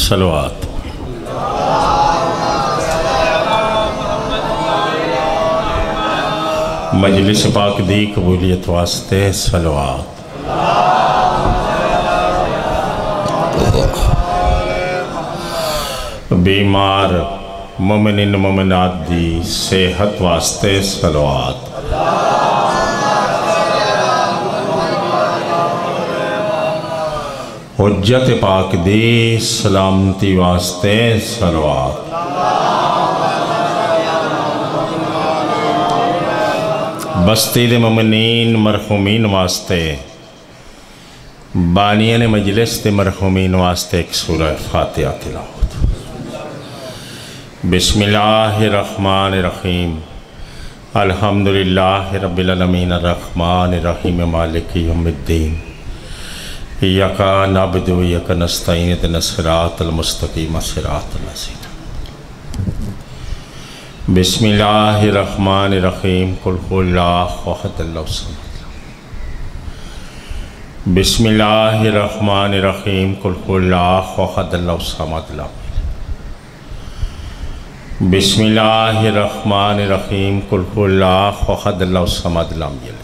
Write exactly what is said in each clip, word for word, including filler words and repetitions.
صلوات۔ مجلس پاک دی قبولیت واسطے صلوات۔ بیمار مومنین مومنات دی صحت واسطے صلوات۔ حجت پاک دی سلامتی واسطے صلوات۔ بستی دے مومنین مرحومین واسطے، بانیان مجلس دے مرحومین واسطے ایک سورہ فاتحہ تلاوت۔ بسم اللہ الرحمن الرحیم، الحمدللہ رب العالمین الرحمن الرحیم مالک یوم الدین، ایاک نعبد و ایاک نستعین اہدنا الصراط المستقیم صراط الذین۔ بسم اللہ الرحمن الرحیم، قل هو اللہ احد اللہ الصمد۔ بسم اللہ الرحمن الرحیم، قل هو اللہ احد اللہ الصمد۔ بسم اللہ الرحمن الرحیم، قل هو اللہ احد اللہ الصمد لم یلد۔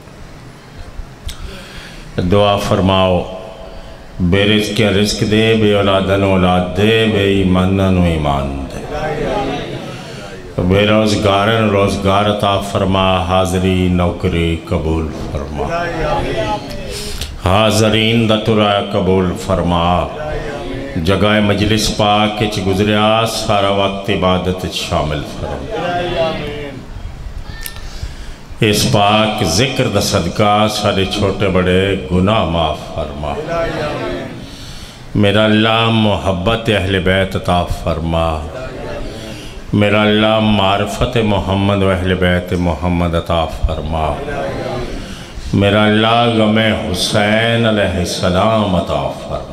دعا فرماؤ، بے رزق رزق دے، بے اولادن اولاد دے، بے ایمانن ایمان دے، بے روزگارن روزگار عطا فرما، حاضری نوکری قبول فرما، حاضرین دا ترا قبول فرما۔ جگہ مجلس پاک چ گزریا سارا وقت عبادت شامل فرما۔ اس پاک ذکر دا صدقہ سارے چھوٹے بڑے گناہ معاف فرما۔ میرا اللہ محبت اہل بیت عطا فرما۔ میرا اللہ معرفت محمد و اہل بیت محمد عطا فرما۔ میرا اللہ غم حسین علیہ السلام عطا فرما۔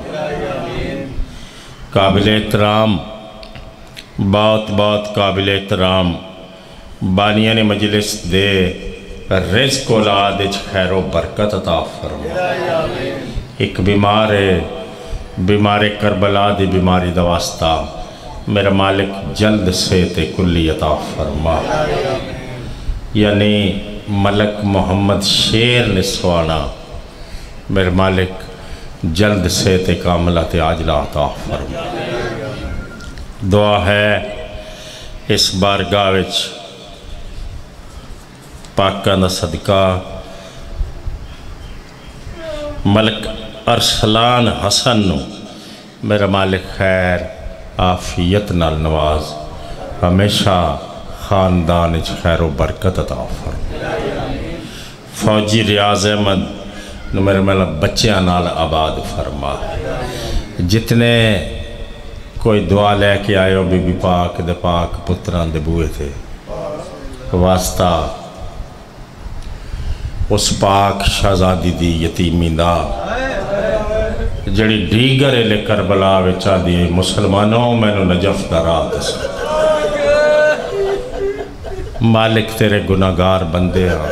قابل احترام، بہت بہت قابل احترام بانیان مجلس دے، رزق اولاد خیر و برکت عطا فرما۔ ایک بیمار ہے، بیمار کربلا دی بیماری دا واسطہ، میرا مالک جلد سے تے کلی عطا فرما۔ یعنی ملک محمد شیر نسوانا، میرا مالک جلد سے تے کاملہ تے عاجلہ عطا فرما۔ دعا ہے اس بارگاہ وچ پاکاں دا صدقہ ملک ارسلان حسن نو میرا مالک خیر عافیت نال نواز، ہمیشہ خاندان وچ خیر و برکت عطا فرما۔ فوجی ریاض احمد نو میرے ملک بچیاں نال آباد فرما۔ جتنے کوئی دعا لے کے آئے ہو بی بی پاک دے پاک پتران دے بوئے تھے، واسطہ اس پاک شہزادی دی یتیمی دا جڑی ڈیگر لے کربلا وچا دی مسلمانوں میں نو نجف دا راہ دس۔ مالک تیرے گناہگار بندے ہاں،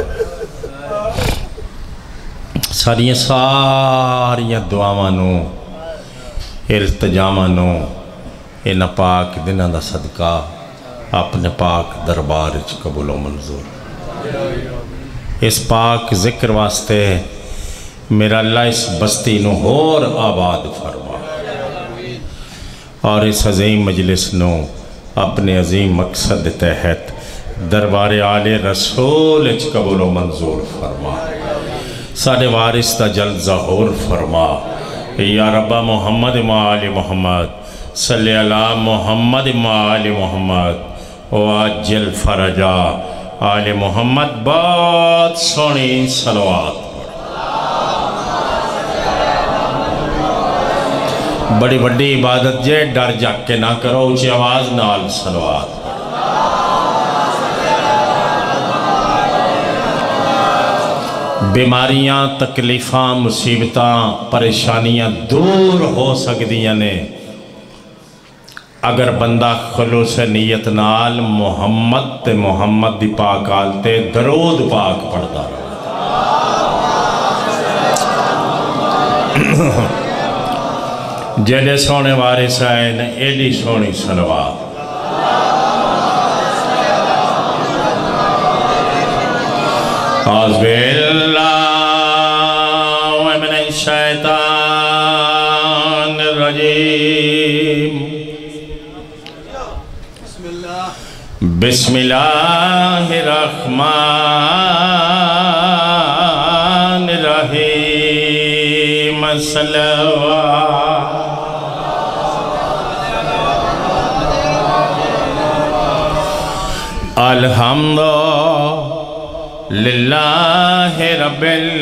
ساریاں ساریاں دعاوانو التجامانو انہ پاک دنہ دا صدقہ اپنے پاک دربار اچ قبول و منظور۔ اس پاک ذکر واسطے میرا اللہ اس بستی نو اور آباد فرما، اور اس عظیم مجلس نو اپنے عظیم مقصد تحت دربار آل رسول اچ قبول و منظور فرما۔ سارے وارث دا جلد ظہور فرما۔ یا رب محمد آل محمد، صلی اللہ محمد آل محمد، واجل فرجا آل محمد، بات سونی صلوات۔ بڑی بڑی عبادت جے، ڈر جاگ کے نہ کرو، اونچی آواز نال صلوات۔ بیماریاں، تکلیفاں، مصیبتاں، پریشانیاں دور ہو سکدیاں نے اگر بندہ خلوص نیت نال محمد تے محمد دی پاک آلتے درود پاک پڑھدا رہا۔ جڑے سونے وارث آئین ایڈی سونی صلوات اعوذ باللہ من الشیطان الرجیم بسم اللہ الرحمن الرحیم صلوات الحمد للہ رب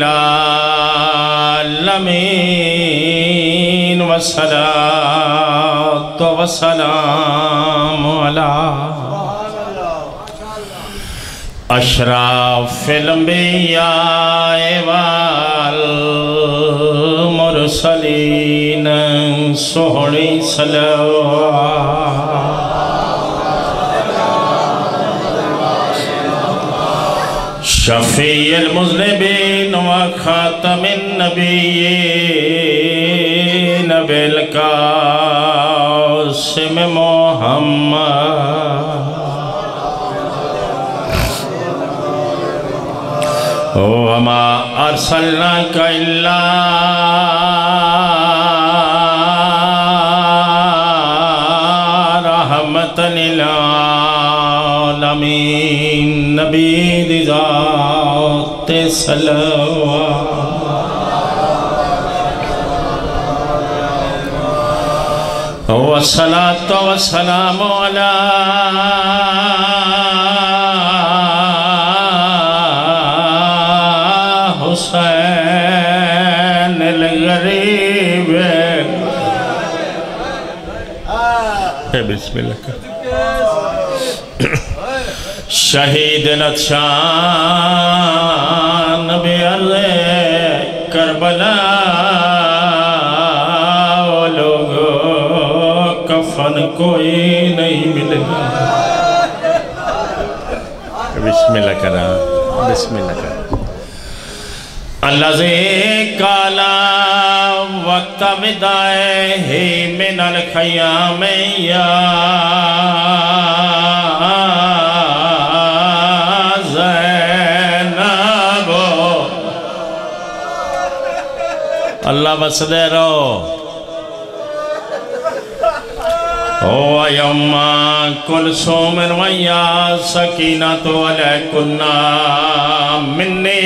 العالمین والصلاة والسلام علی اشراف الانبیاء والمرسلین سہنی صلوات شفیع المذنبین و خاتم النبیین بالقاسم محمد وما ارسلناک الا رحمت للعالمین نبی دی ذات صلوات والصلاة والسلام علی حسین الغریب بسم اللہ شہید لطشان بیعرض کربلا وہ لوگوں کفن کوئی نہیں ملے بسم اللہ کرا بسم اللہ کرا الذی قالا وقت ودائے من الخیام یا زینب اللہ بس دے رہو او یوم کلثوم ویا سکینۃ علیکنا منی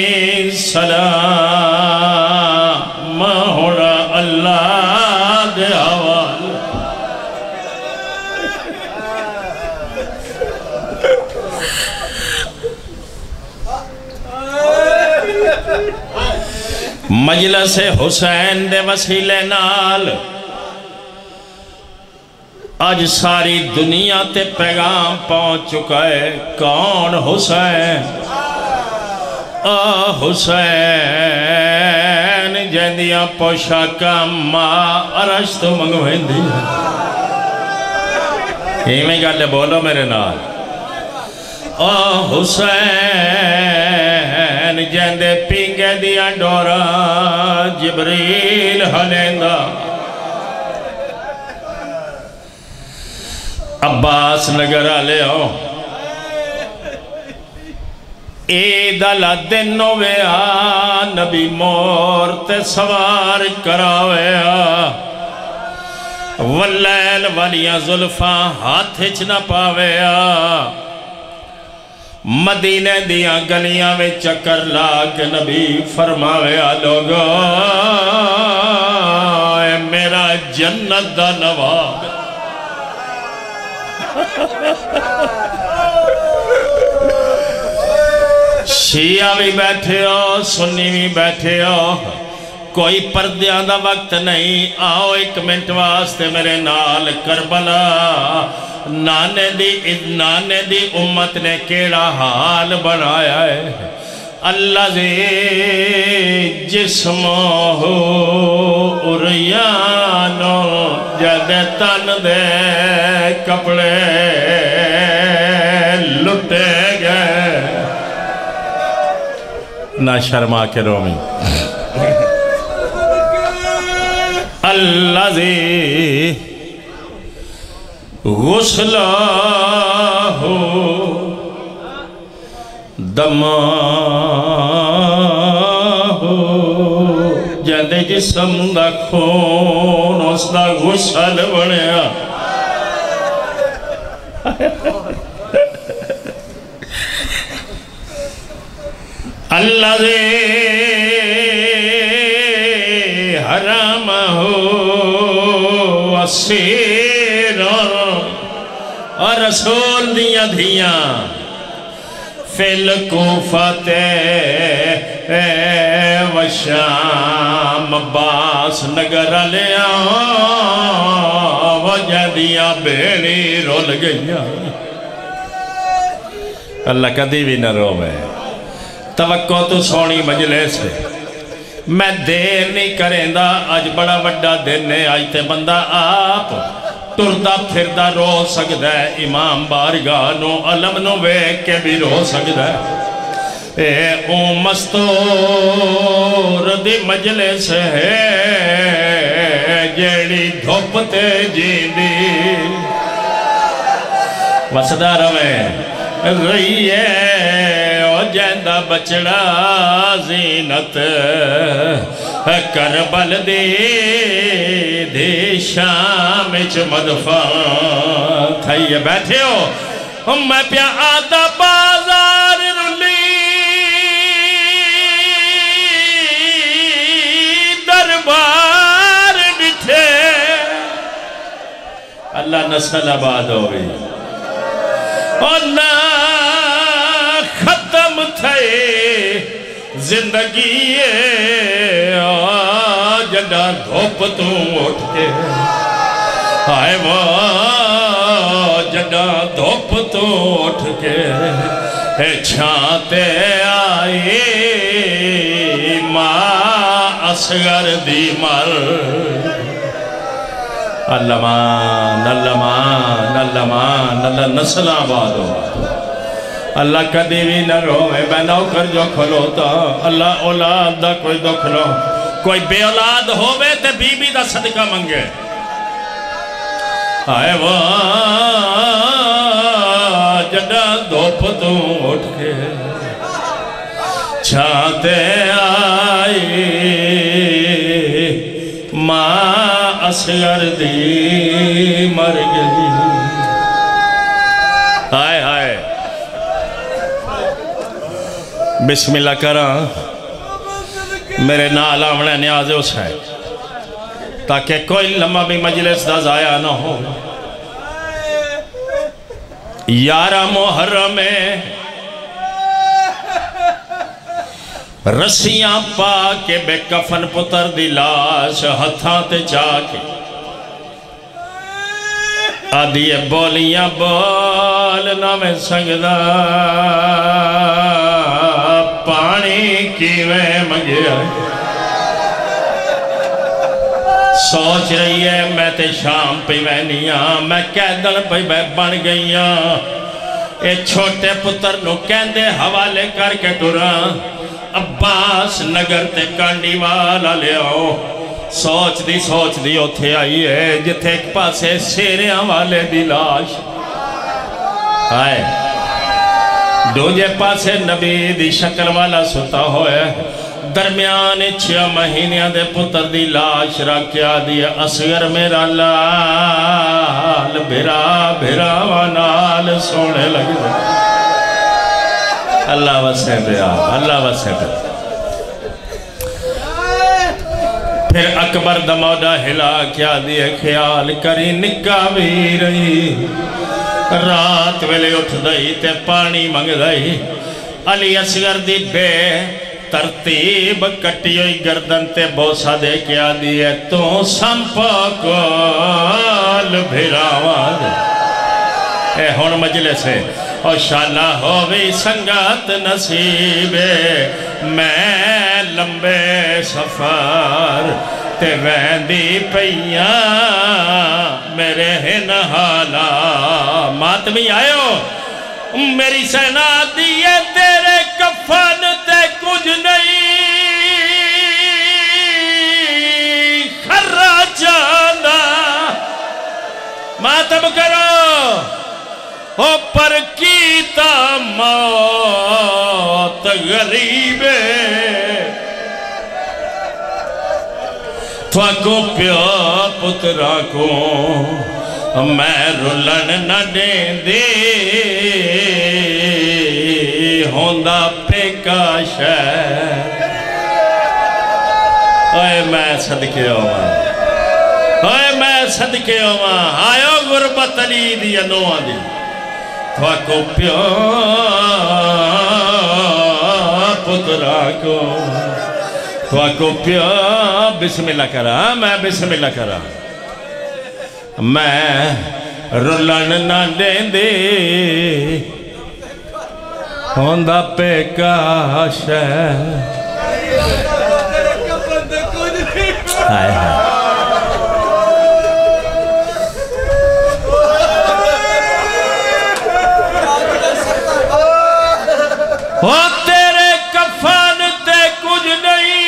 سلام ہوڑا اللہ دے حوال مجلس حسین دے وسیلے نال آج ساری دنیا تے پیغام پہنچ چکا ہے کون حسین آ حسین جہندیاں پوشاکا ماں عرش تو منگویں دیا ہی میں گالے بولو میرے نال آ حسین جہندے پینگے دیا ڈورا جبریل حلیندہ عباس نگر آلے ہو عید الدن ویا نبی مورت سوار کراویا واللیل والیاں ظلفاں ہاتھ ہچ نہ پاویا مدینہ دیاں گلیاں میں چکر لاک نبی فرماویا لوگو اے میرا جنت دا نواب شیعہ بھی بیٹھے ہو سنی بھی بیٹھے ہو کوئی پردیاں دا وقت نہیں آؤ ایک منٹ واسطے میرے نال کربلا نانے دی نانے دی امت نے کیڑا حال بنایا ہے اللہ زی جسمو اریانو جد تن دے کپڑے لٹے گئے نہ شرما کے رومی الذی غسلہ دمہ جاندے جسم دا خون اس دا غسل بنیا الذی حرمہ اسیر اور رسول دیاں دھیاں فی الکوفۃ و شام باس نگر لیا وجہ دیا بیڑی رول گیا اللہ کدی بھی نہ روے توقع تو سونی مجلس ہے میں دیر نہیں کریں دا آج بڑا بڑا دن ہے آج تے بندہ آپ ٹردہ پھردہ رو سکتا ہے امام بارگاہ نو علم نو ویک کے بھی رو سکتا ہے اے او مستور دی مجلس ہے جیڑی دھوپتے جیندی وسدہ روے رہی ہے او جیندہ بچڑا زینت کربل دی دی شام اچ مدفع تھائیے بیٹھے ہو میں پیا آتا بازار رلی دربار بٹھے اللہ نسل آباد ہوئی اللہ ختم تھے زندگی جڑا دھوپ تو اٹھ کے آئے وہ جڑا دھوپ تو اٹھ کے چھانتے آئی ماں اصغر دی مر اللہ مان اللہ مان اللہ مان اللہ نسل آباد ہو اللہ کدی بھی نہ روے میں نوکر جو کھلوتا اللہ اولاد دا کوئی دکھ لو کوئی بے اولاد ہوئے تے بی بی دا صدقہ منگے آئے وہ جڑا دھوپ تو اٹھ کے چھانتے آئی ماں اصغر دی مر گئی آئے آئے بسم اللہ کران میرے نال آمنے نیاز اس ہے تاکہ کوئی لمحہ بھی مجلس دا ضائع نہ ہو یارہ محرم رسیاں پا کے بے کفن پتر دی لاش ہتھاں تے جا کے آدھی بولیاں بول نہ میں سنگدہ پانی کی میں مگیا سوچ رہی ہے میں تے شام پہ وینیاں میں کہدل پہ بن گئیاں اے چھوٹے پتر نو کہندے حوالے کر کے ٹران عباس نگر تے کانڈی والا لے آؤ سوچ دی سوچ دی اتھے آئی ہے جتھے ایک پاسے سیریاں والے دی لاش آئے دوجے پاسے نبی دی شکل والا ستا ہوئے درمیان چھیا مہینیاں دے پتر دی لاش رکھیا دیا اصغر میرا لال بھرا بھرا ونال سونے لگ دے اللہ وسے پہ آپ اللہ وسے پہ پھر اکبر دموڈا ہلا کیا دیئے خیال کری نکا بھی رہی رات ویلے اٹھ دائی تے پانی منگ دائی علی اصغر دی بے ترتیب کٹی ہوئی گردن تے بوسا دے کیا دیئے تو سمپا کول بھیراوان اے ہون مجلس ہے اور شالہ ہووی سنگات نصیبے میں لمبے سفر تے ویندی پئیاں میرے ہن حالا ماتمی آئیو میری سینا دیئے تیرے کفن تے کچھ نہیں خراجہ ماتم کرو او پر کیتا موت غریبے تھوکو پیا پترا کو میں رلن نہ دیں دے ہوندہ پہ کا شہر اے میں صدقے ہوما اے میں صدقے ہوما آئیو غربت علی دی انوہ دی تھوکو پیا پترا کو تھوکو پیا بسم اللہ کرا میں بسم اللہ کرا میں رلن نہ دیں دے ہوندہ پہ کاش ہے آئے ہیں وہ تیرے کفن تے کچھ نہیں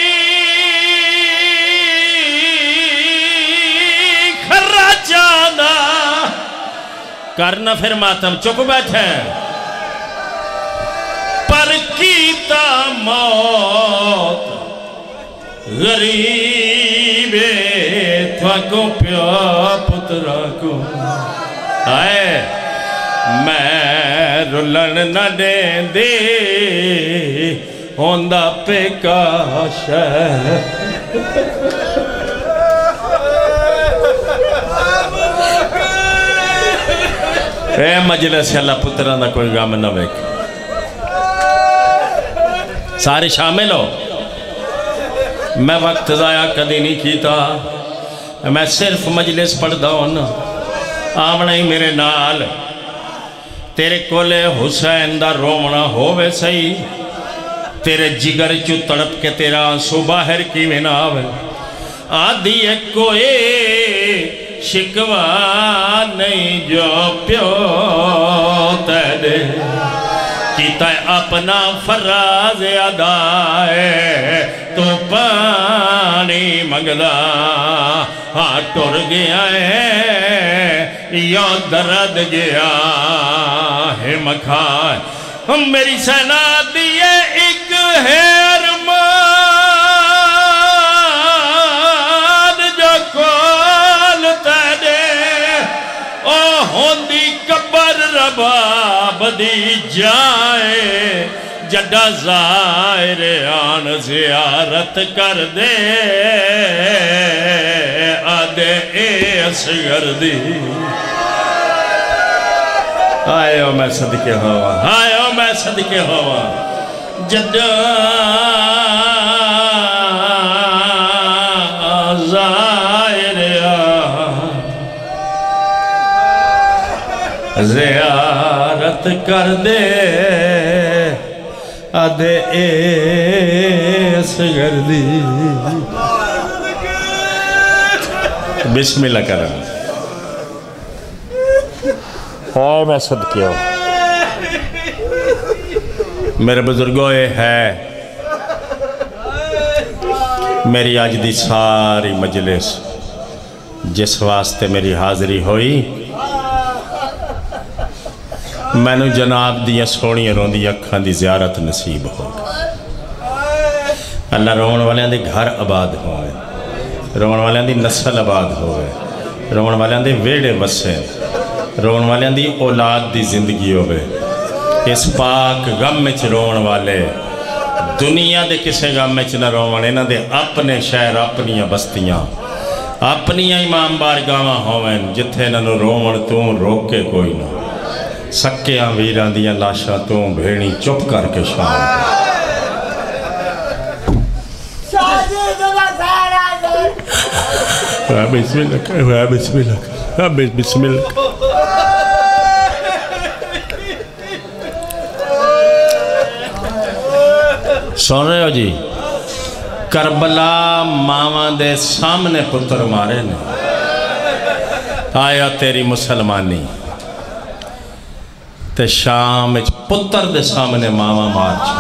خراچانا کرنا پھر ماتم چپ بیٹھے پر کیتا موت غریبے تھوکو پیا پترا کو آئے میں رلن نہ دیں دے ہوندہ پہ کاش ہے اے مجلس اللہ پتران دا کوئی غم نہ ویک سارے شامل ہو میں وقت ضائع کدی نہیں کیتا میں صرف مجلس پڑھ داؤں آمنا ہی میرے نال تیرے کولے حسین دا رومنا ہووے سہی تیرے جگر چو تڑپ کے تیرا آنسو باہر کی میں نہ آوے آدھی ایک کوئی شکوا نہیں جو پیو تیرے کیتا ہے اپنا فراز ادائے تو پانی مگدا ہاں ٹر گیا ہے یا درد گیا ہے مکھائے میری سینا دیئے ایک ہے ارمان جو کول تیرے او ہوندی کبر رباب دی جائے جڈا زائر آن زیارت کر دے آدھے اے اصغر دی آئے میں صدقے ہوا آئے میں صدقے ہوا جڈا زائر آن زیارت کر دے آدھے اے اصغر دی بسم اللہ کرم ہائے میں صدقے ہوں میرے بزرگوں یہ ہے میری آج دی ساری مجلس جس واسطے میری حاضری ہوئی میں نے جناب دیا سونی روندی اکھاں دی زیارت نصیب ہو اللہ رون والیاں دی گھر آباد ہوئے رون والیاں دی نسل آباد ہوئے رون والیاں دی ویڑے وسے رون والیاں دی اولاد دی زندگی ہوئے اس پاک غم میں چھ رون والے دنیا دے کسے غم میں چھ نہ رون والے نہ دے اپنے شہر اپنیاں بستیاں اپنیاں امام بارگاہاں ہوئے جتھے نہ رون توں روکے کوئی نہ سکیاں ویران دیاں لاشاں توں بھیڑی چپ کر کے شام بسم اللہ کر بسم اللہ کر بسم اللہ کر سن رہے ہو جی کربلا ماما دے سامنے پتر مارے نے آیا تیری مسلمانی تے شام اچ پتر دے سامنے ماما مار چھو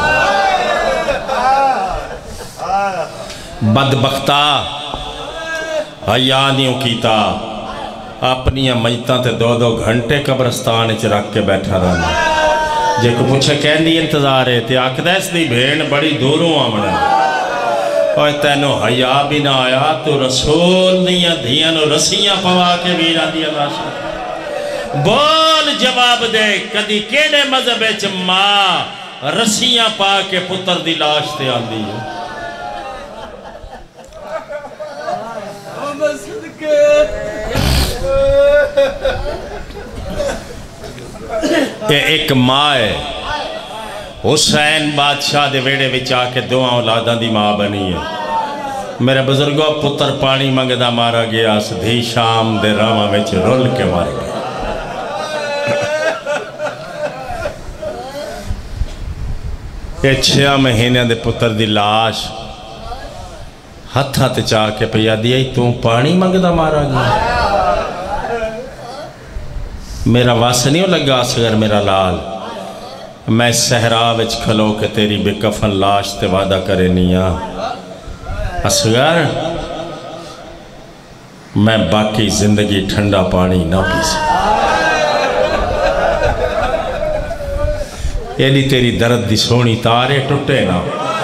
بدبختہ حیانیوں کیتا اپنی میتاں تے دو دو گھنٹے قبرستان وچ رکھ کے بیٹھا رہنا جے کو پوچھے کہندی انتظار ہے تے آکھدا اس دی بھین بڑی دوروں آمنا اوہ تینو حیا بھی نہ آیا تو رسول دیاں دھیاں نو رسیاں پوا کے ویرہ دیا لاشا بول جواب دے کدی کیڑے مذہب وچ ماں رسیاں پا کے پتر دی لاش تے آندی ہے کہ ایک ماں ہے حسین بادشاہ دے ویڑے وچا کے دو اولاداں دی ماں بنی ہے میرے بزرگوں پتر پانی منگدہ مارا گیا سدھی شام دے راما وچ رول کے مار گیا یہ چھیا مہینے دے پتر دی لاش ہتھا تے چاہ کے پیا دیا تو پانی منگدہ مارا گیا میرا واس نہیں لگا اصغر میرا لال میں صحرا وچ کھلو کے تیری بے کفن لاش تے وعدہ کرے نیا اصغر میں باقی زندگی ٹھنڈا پانی نہ پی سکتا ایلی تیری درد دی سونی تارے ٹوٹے نہ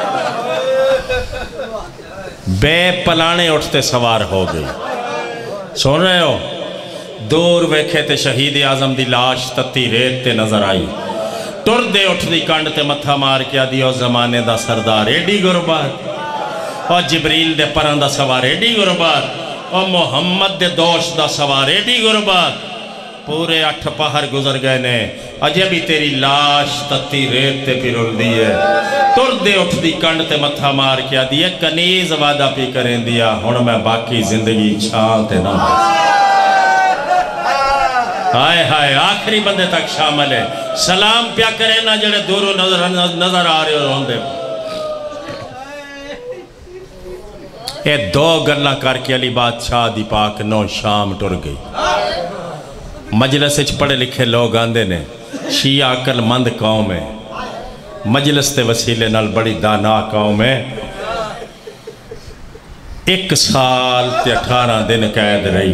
بے پلانے اٹھتے سوار ہو گئی سن رہے ہو دور ویکھے تے شہید اعظم دی لاش تتی ریت تے نظر آئی ٹر دے اٹھ دی کنڈ تے متھا مار کیا دیو زمانے دا سردار ایڈی غربات اور جبریل دے پران دا سوار ایڈی غربات اور محمد دے دوش دا سوار ایڈی غربات پورے اٹھ پہر گزر گئے نے اجے بھی تیری لاش تتی ریت تے پھرل دیئے ٹر دے اٹھ دی کنڈ تے متھا مار کیا دیئے کنیز وعدہ پی کریں دیا ہن میں باقی زندگی چھانتے نہ ہائے ہائے آخری بندے تک شامل ہے سلام پیا کرے نہ جڑے دوروں نظر, نظر آ رہے اور ہوندے اے دو گلہ کر کے علی بادشاہ دی پاک نو شام ٹر گئی مجلس اچھ پڑھے لکھے لوگ آندے نے شیعہ عقل مند قوم ہے مجلس تے وسیلے نال بڑی دانا قوم ہے ایک سال تے اٹھارہ دن قید رہی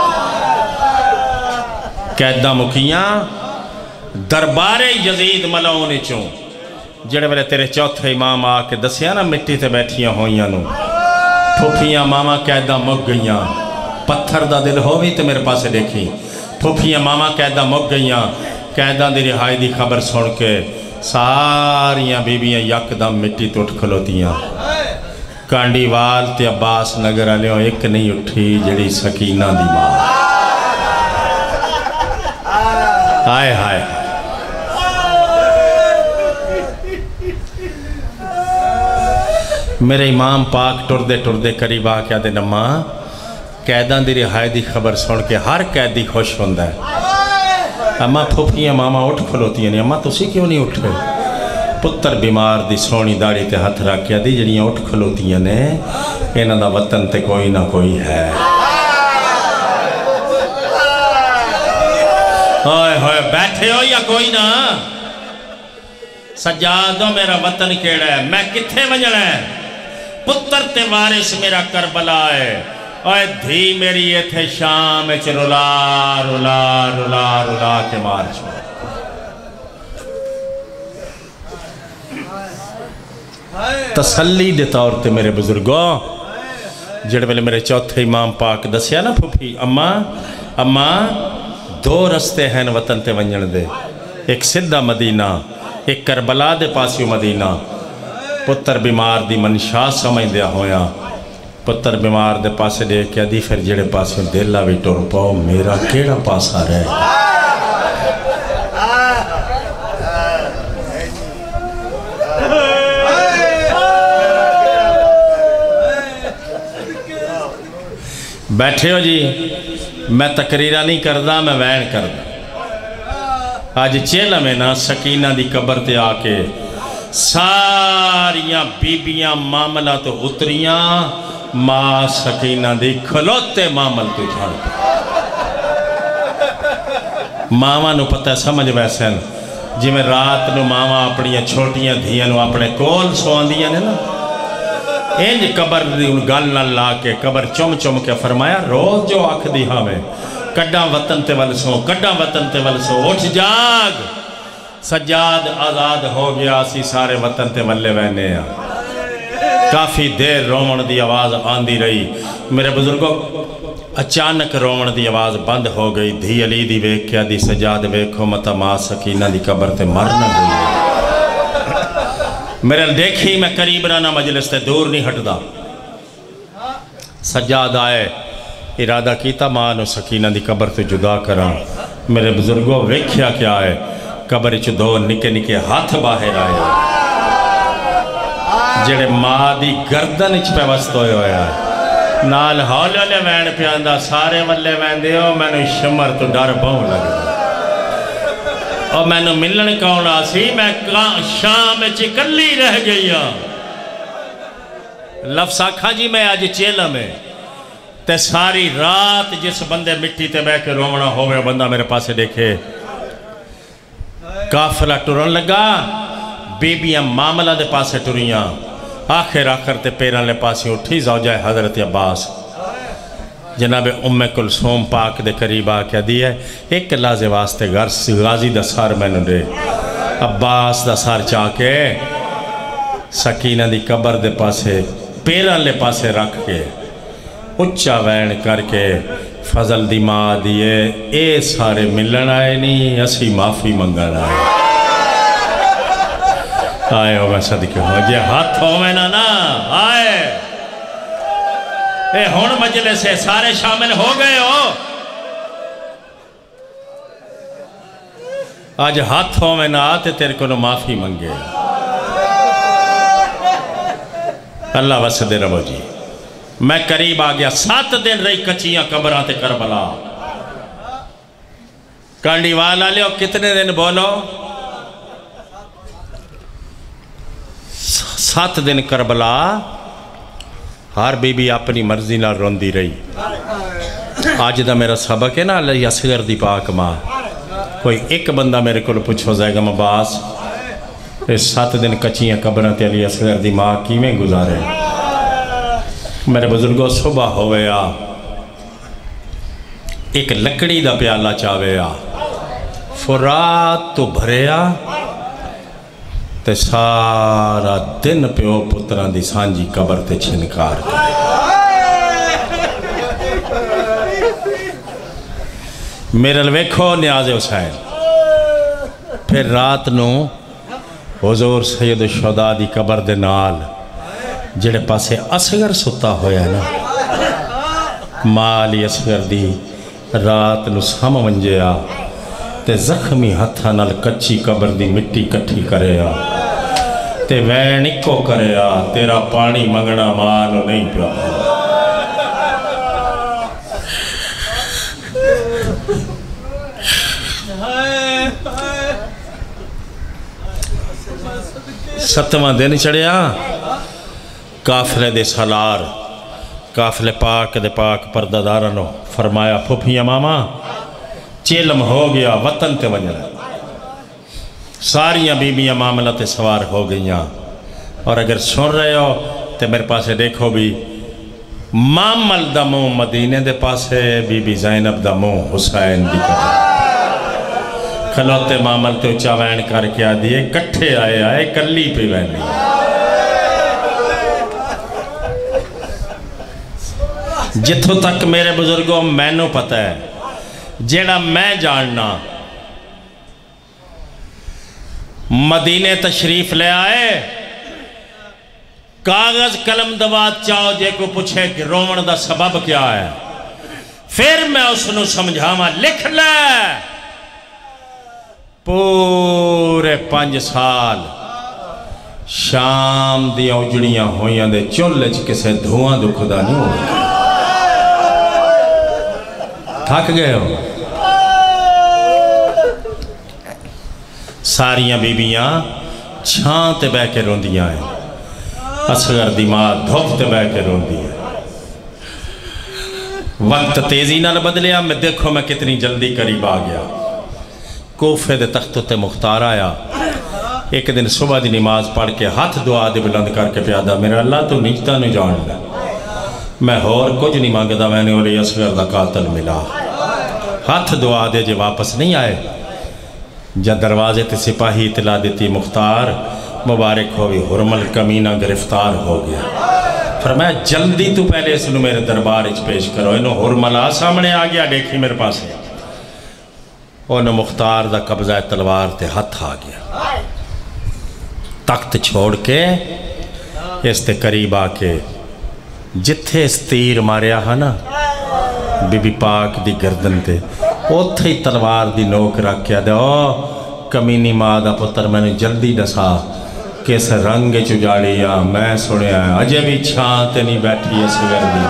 قیدہ مکیاں دربار یزید ملعون چوں جڑے والے تیرے چوتھے امام آ کے دسیا نا مٹی تے بیٹھیاں ہوئیاں نو پھوپیاں ماما قیدہ مک گئیاں پتھر دا دل ہوئی تے میرے پاسے دیکھی پھوپیاں ماما قیدہ مک گئیاں قیدہ دی رہائی دی خبر سن کے ساریاں بیبیاں یک دم مٹی تو اٹھ کھلوتیاں کانڈی وال تے عباس نگر آلیوں ایک نہیں اٹھی جڑی سکینہ دی ماں ہائے ہائے میرے امام پاک ٹر دے ٹر دے قریب آ کے آدھے نماں قیدان دی رہائی دی خبر سن کے ہر قیدی خوش ہوندہ ہے اما پھوپیاں ماما اٹھ کھلوتی ہیں اما تسی کیوں نہیں اٹھے پتر بیمار دی سونی داڑی تے ہتھ رکھیا دی جڑیاں اٹھ کھلوتی ہیں انہاں دا وطن تے کوئی نہ کوئی ہے ہوئے ہوئے بیٹھے ہو یا کوئی نہ سجادو میرا وطن کیڑا ہے میں کتھے ونجڑا ہے پتر تے وارث میرا کربلا ہے اوہ دھی میری یہ تھے شام اچھ رلا رلا رلا رلا کے مار چھوڑ تسلی دے طور تے میرے بزرگوں جڑے والے میرے چوتھے امام پاک دسیا نا پھوپی اماں اماں دو رستے ہیں وطن تے ونجن دے ایک سدھا مدینہ ایک کربلا دے پاسیو مدینہ پتر بیمار دی منشا سمجھ دیا ہویا پتر بیمار دے پاسے دے کیا دی پھر جڑے پاسے دل آوی ٹور پاؤ میرا کیڑا پاسا رہے بیٹھے ہو جی میں تقریرہ نہیں کردہ میں وین کردہ آج چیلہ میں نا سکینہ دی قبر تے آکے ساریاں بیبیاں معاملہ تو اتریاں ماں سکینہ دی کھلوتے معامل تو جھاڑ ماما نو پتہ سمجھ ویسے جی میں رات نو ماما اپنیاں چھوٹیاں دھیاں نو اپنے کول سوان دیاں نے نا انج قبر دی ان گل نہ لا کے قبر چم چم کے فرمایا روز جو آکھ دی ہاں میں کڈا وطن تے ول سو کڈا وطن تے ول سو اٹھ جاگ سجاد آزاد ہو گیا سی سارے وطن تے ولے وینے ہیں کافی دیر رومن دی آواز آندی رہی میرے بزرگوں اچانک رومن دی آواز بند ہو گئی دھی علی دی ویک کیا دی سجاد ویکھو متا ماں سکینہ دی قبر تے مرنا گئی میرے دیکھی میں قریب رہنا مجلس تے دور نہیں ہٹ دا سجاد آئے ارادہ کیتا ماں نو سکینہ دی قبر تے جدا کرا میرے بزرگوں ویکھیا کیا ہے قبر چ دو نکے نکے ہاتھ باہر آئے جڑے ماں دی گردن اچ پہ وست ہوئے ہوئے آئے نال ہولے لے وین پیاندہ سارے ولے وین دیو میں نے شمر تو ڈر بہن لگا اور میں نے ملن کون آسی میں شام چکلی رہ گئی لفظ آکھا جی میں آج چیلہ میں تے ساری رات جس بندے مٹی تے بے کے رومنا ہوئے بندہ میرے پاسے دیکھے کافلہ ٹرن لگا بیبیاں معاملہ دے پاسے ٹریاں آخر آخر تے پیران لے پاسی اٹھی زوجہ حضرت عباس جناب ام کلثوم پاک دے قریب آکیا دی ہے ایک لازے واسطے غازی دا سار میں نے دے عباس دا سار چاکے سکینہ دی قبر دے پاسے پیران لے پاسے رکھ کے اچھا وین کر کے فضل دی ماں دیئے اے سارے ملن آئے نہیں اسی معافی منگن آئے آئے ہو میں صدقے ہو جے ہاتھ ہو میں نا نا آئے اے ہون مجلے سے سارے شامل ہو گئے ہو آج ہاتھ ہو میں نا آتے تیرے کو نو معافی منگے اللہ وسدے ربو جی میں قریب آگیا سات دن رہی کچیاں قبران تے کربلا کانڈی والا لے کتنے دن بولو سات دن کربلا ہر بی بی اپنی مرضی نہ روندی رہی آج دا میرا سبق ہے نا اللہ اصغر دی پاک ماں کوئی ایک بندہ میرے کو پوچھو جائے گا مباس اس سات دن کچیاں قبران تے علی اصغر دی ماں کی میں گزارے میرے بزرگوں صبح ہوئے آ ایک لکڑی دا پیالہ چاوے آ فرات تو بھرے آ تے سارا دن پیو پتران دی سانجی قبر تے چھنکار کرے میرے لویکھو نیاز حسین پھر رات نو حضور سید الشہداء دی قبر دے نال جڑے پاسے اصغر ستا ہویا نا مالی اصغر دی رات نو سام منجے آ تے زخمی ہتھا نال کچی قبر دی مٹی کٹھی کرے آ تے وین اکو کرے آ تیرا پانی منگنا مانو نہیں پیا ستواں دن چڑھیا کافلے دے سالار کافلے پاک دے پاک پردادارنو فرمایا پھوپھیاں ماما چیلم ہو گیا وطن تے ونجر ساریاں بیبیاں معاملہ تے سوار ہو گئیاں اور اگر سن رہے ہو تے میرے پاسے دیکھو بھی معامل دا منہ مدینے دے پاسے بی بی زینب دا منہ حسین دی کرے کھلوتے معامل تے اچھا وین کر کے آدھیے کٹھے آئے آئے کلی پہ وین لی جتھو تک میرے بزرگوں میں نو پتہ ہے جیڑا میں جاننا مدینے تشریف لے آئے کاغذ قلم دوات چاہو جے کو پوچھے کہ رومن دا سبب کیا ہے پھر میں اس نو سمجھاما لکھ لے پورے پانچ سال شام دی اوجڑیاں ہویاں دے چولج کسے دھواں دکھدا نہیں ہوئی تھک گئے ہو ساریاں بیبیاں چھان تے بے کے روندیاں ہیں اصغر دی ماں دھوپ تے بے کے روندی ہے وقت تیزی نہ بدلیا میں دیکھو میں کتنی جلدی قریب آ گیا کوفے دے تختوں تے مختار آیا ایک دن صبح دی نماز پڑھ کے ہاتھ دعا دے بلند کر کے پیادا میرا اللہ تو نیچتا نہیں جان لے میں اور کچھ نہیں مانگتا میں نے اور اصغر دا قاتل ملا ہاتھ دعا دے جے واپس نہیں آئے. جب دروازے تے سپاہی اطلاع دیتی مختار مبارک ہوئی حرمل کمینہ گرفتار ہو گیا. فرمایا جلدی تو پہلے اس نو میرے دربار اچ پیش کرو. انہوں حرملہ سامنے آ گیا دیکھی میرے پاس ہے. انہوں مختار دا قبضہ تلوار تے ہاتھ آ گیا. تخت چھوڑ کے اس تے قریب آ کے جتھے اس تیر ماریا ہے نا بی بی پاک دی گردن تے اوتھے ہی تلوار دی نوک رکھ کے دے او کمینی ماں دا پتر میں نے جلدی دسا کس رنگ چجاڑیا میں سنیا ہے اجے بھی چھان تے نہیں بیٹھی اس گردی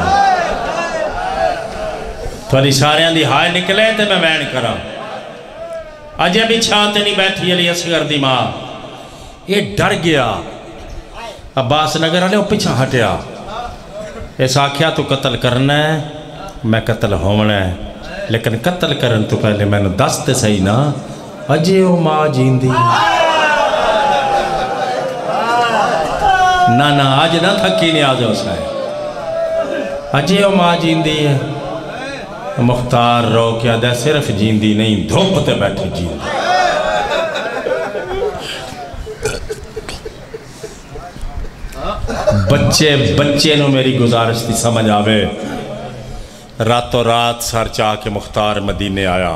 تھوڑی ساریاں دی ہائے نکلے تے میں وین کرا اجے بھی چھان تے نہیں بیٹھی علی اس گردی ماں. یہ ڈر گیا. عباس نگر والے وہ پیچھے ہٹیا. اس آکھیا تو قتل کرنا ہے میں قتل ہونا ہے لیکن قتل کرن تو پہلے میں نے دس تے صحیح نا اجے او ماں جیندی نا نا آج نہ تھکی نہیں آج اس ہے اجے او ماں جیندی ہے. مختار رو کیا دے صرف جیندی نہیں دھوپ تے بیٹھی جیندی. بچے بچے نو میری گزارش تھی سمجھ آوے. راتوں رات سر چاہ کے مختار مدینے آیا.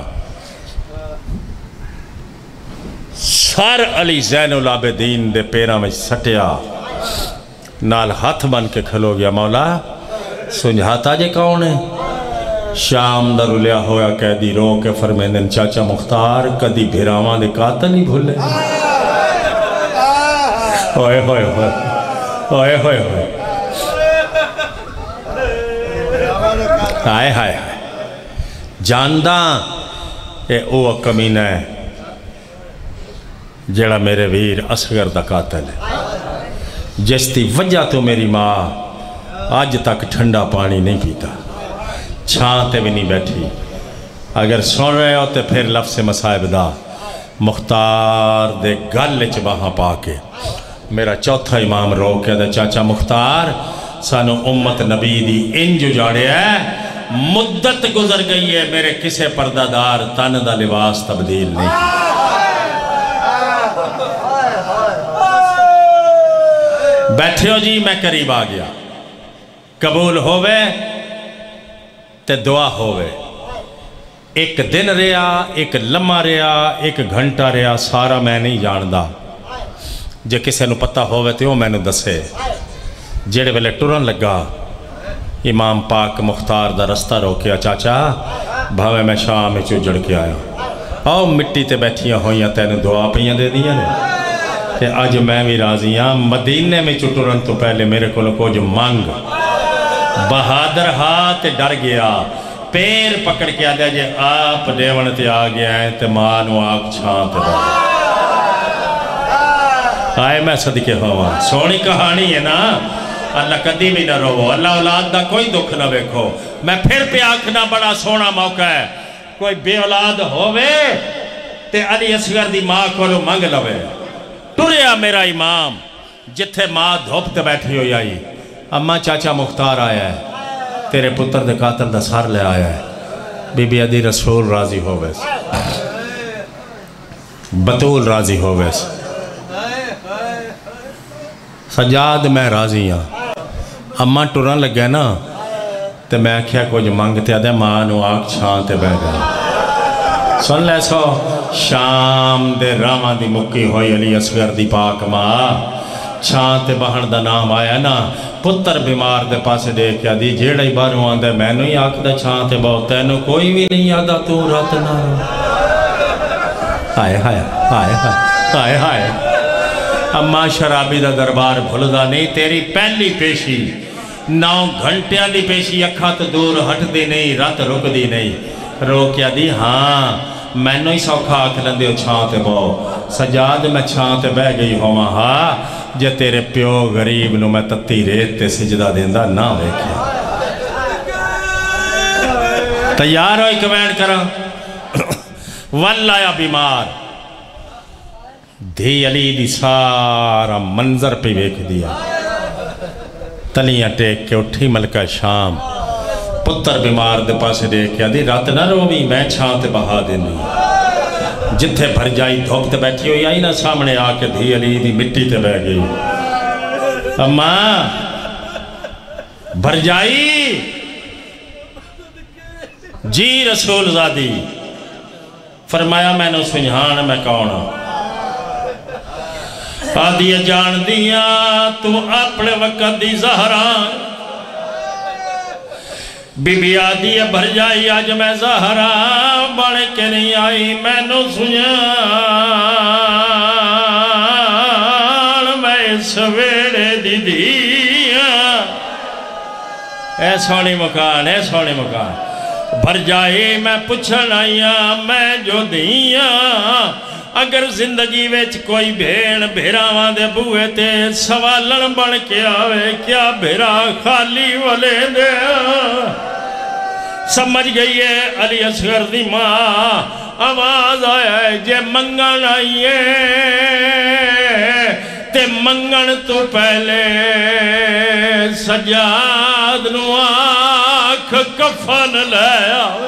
سر علی زین العابدین دے پیرا میں سٹیا نال ہاتھ بن کے کھلو گیا. مولا سنجھاتا جے کون ہے؟ شام در لیا ہویا قیدی رو کے فرمیندن چاچا مختار کدی بھیراواں دے قاتل نہیں بھولے. ہوئے ہوئے ہوئے ہوئے ہوئے ہوئے آئے ہائے ہائے جانداں اے او کمینہ ہے جڑا میرے ویر اصغر دا قاتل ہے جس دی وجہ تو میری ماں آج تک ٹھنڈا پانی نہیں پیتا چھانتے بھی نہیں بیٹھی. اگر سن رہے ہوتے پھر لفظ مصائب دا مختار دے گل چ باہاں پا کے میرا چوتھا امام رو کے دے چاچا مختار سانو امت نبی دی انج اجاڑے ہے مدت گزر گئی ہے میرے کسے پردہ دار تن دا لباس تبدیل نہیں. بیٹھے ہو جی میں قریب آ گیا. قبول ہوئے تے دعا ہوئے. ایک دن رہا ایک لمحہ رہا ایک گھنٹہ رہا سارا میں نہیں جاندہ. جے کسے نو پتہ ہوئے تے وہ میں نے دسے. جیڑے ویلے ٹرن لگا امام پاک مختار دا رستہ روکیا چاچا بھاوے میں شام میں چجڑ کے آیا آؤ مٹی تے بیٹھیاں ہوئیاں تینوں دعا پہیاں دے دیاں نے کہ آج میں بھی راضی ہاں. مدینے میں چٹرن تو پہلے میرے کو کچھ مانگ بہادر ہاتھ ڈر گیا پیر پکڑ کے آدھا جے آپ دیون تے آ گیا ہے تے مانو آگ چھانتے دا آئے میں صدقے ہوا. سونی کہانی ہے نا اللہ کدی بھی نہ رو. اللہ اولاد دا کوئی دکھ نہ بیکھو. میں پھر پہ آنکھنا بڑا سونا موقع ہے کوئی بے اولاد ہوئے تے علی اصغر دی ماں کو لو منگ لوے. ٹریا میرا امام جتھے ماں دھوپ تے بیٹھی ہوئی آئی اماں چاچا مختار آیا ہے تیرے پتر دے قاتل دا سار لے آیا ہے. بی بی عدی رسول راضی ہوئے بطول راضی ہوئے سجاد میں راضی ہاں. اماں ٹرن لگے نا تے میں کیا کچھ منگتے آدھے ماں نو آگ چھانتے بہ گئے. سن لے سو شام دے رامان دی مکی ہوئی علی اصغر دی پاک ماں چھانتے بہن دا نام آیا نا پتر بیمار دے پاسے دیکھیا دی جیڑا ہی باروں آن دے میں نو ہی آکھ دے چھانتے بہت تینو کوئی بھی نہیں آدھا تو رات نہ رو. آئے ہائے آئے ہائے آئے ہائے اماں شرابی دا دربار بھلدا نہیں تیری پہلی پیشی نو گھنٹیاں دی پیشی اکھا تو دور ہٹ دی نہیں رات رک دی نہیں. رو کیا دی ہاں میں نو ہی سوکھا آکھ لندے ہو چھانتے بہو سجاد میں چھانتے بہ گئی ہوا ہاں جے تیرے پیو غریب نو میں تتی ریت تے سجدہ دیندہ نہ ویکھیا. تیار ہو ایک وین کرا واللہ یا بیمار دھی علی دی سارا منظر پہ ویکھ دیا. تلیاں ٹیک کے اٹھی ملکہ شام پتر بیمار دے پاسے دیکھ کے دی رات نہ رو بھی میں چھاں تے بہا دینی جتھے بھر جائی دھوپ تے بیٹھی ہوئی آئی نا سامنے آ کے دھی علی دی مٹی تے بہ گئی اماں بھر جائی جی رسول زادی فرمایا میں نے سنجھان میں کون آدھی جان دیا تو اپنے وقت دی زہران بی بی آدھی بھر جائی آج میں زہران بڑھ کے نہیں آئی میں نے سنجھان میں سویڑے دی دیا اے سونی مکان اے سونی مکان بھر جائے میں پچھن آئیا میں جو دیا اگر زندگی ویچ کوئی بھیڑ بھیراواں دے بوئے تے سوالن بڑھ کے آوے کیا بھیرا خالی والے دے سمجھ گئی ہے علی اصغر دی ماں آواز آیا ہے جے منگن آئیے تے منگن تو پہلے سجاد نو آنکھ کفن لے آوے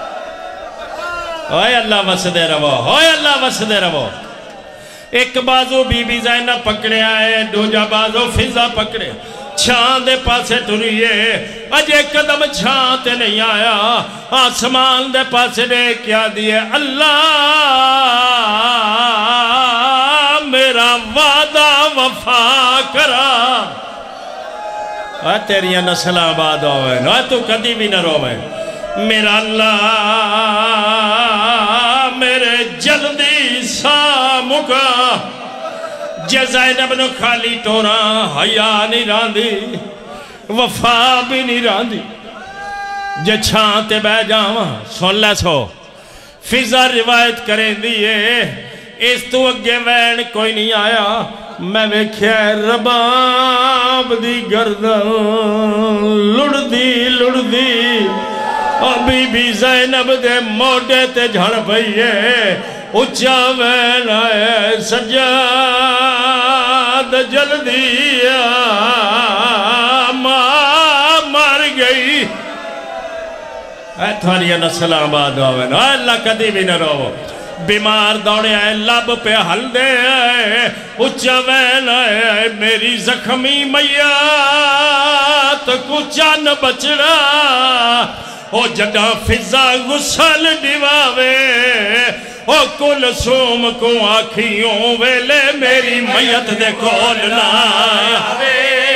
اوہ اللہ وسدے رو اوہ اللہ وسدے رو ایک بازو بی بی زینب پکڑے آئے دوجہ بازو فضا پکڑے چھان دے پاسے ٹریے اجے قدم چھان تے نہیں آیا آسمان دے پاسے دے کیا دیئے اللہ میرا وعدہ وفا کرا اے تیریاں نسل آباد ہوئے نو تو کدی بھی نہ روئے میرا اللہ میرے جلدی سا مکا جے زینب نو خالی ٹورا حیا نہیں راندی وفا بھی نہیں راندی جے چھانتے بے جاواں سن لے سو فضا روایت کریں دیئے اس تو اگے وین کوئی نہیں آیا میں ویکھیا رباب دی گردن لڑ دی لڑ دی بی بی زینب دے موڑے تے جھڑ پئیے اچھا وین آئے سجاد جلدی ماں مار گئی اے تھوڑی نسل آباد ہوئے نا اللہ کدی بھی نہ رو بیمار دوڑے آئے لب پہ حل دے آئے اچھا وین آئے میری زخمی میات کچھا نہ بچڑا او جڑا فضا غسل دیواوے او کل سوم کو آکھیوں ویلے میری میت دے کول نہ آوے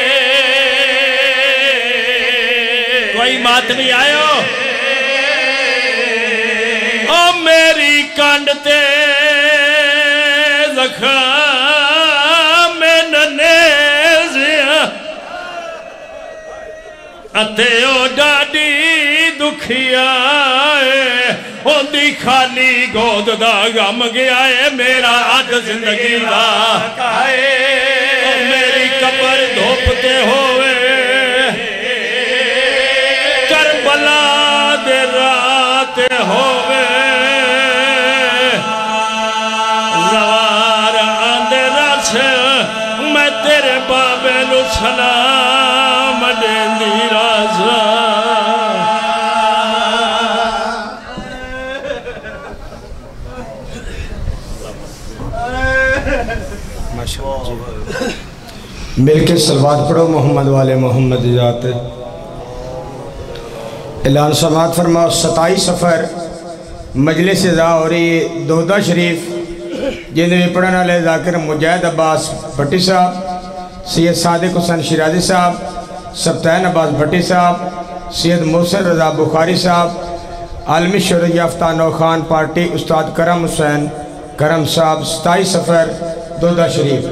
کوئی بات نہیں آئے او میری کانڈتے زخام ننیزیاں اتے او ڈاڈی دکھیا ہے ہوندی خالی گود دا غم گیا ہے میرا آج زندگی دا کائے میری قبر دھوپتے ہوئے کربلا دے رات ہوئے زوار آندے رس میں تیرے بابے نو سلام دین دی رازا مل کے صلوات پڑھو محمد والے محمد ذات اعلان سماعت فرماؤ ستائیس سفر مجلس ازا ہو رہی دودہ شریف جنہیں بھی پڑھنے والے ذاکر مجاہد عباس بھٹی صاحب سید صادق حسین شیرازی صاحب سبتین عباس بھٹی صاحب سید محسن رضا بخاری صاحب عالمی شہرت یافتہ نوخان پارٹی استاد کرم حسین کرم صاحب ستائیس سفر دودہ شریف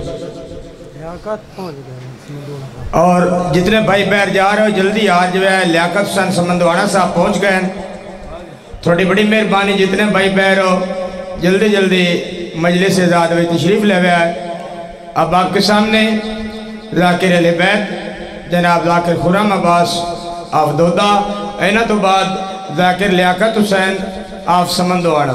اور جتنے بھائی بیر جا رہے ہو جلدی آج جو ہے لیاقت حسین سمندوانا صاحب پہنچ گئے تھوڑی بڑی مہربانی جتنے بھائی بیر ہو جلدی جلدی مجلس ازاد ہوئی تشریف لے ہوئے آئے اب آپ کے سامنے ذاکر علی بیت جناب ذاکر خرم عباس آف دودہ اینا تو بعد ذاکر لیاقت حسین آف سمندوانا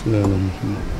صلی اللہ علیہ وسلم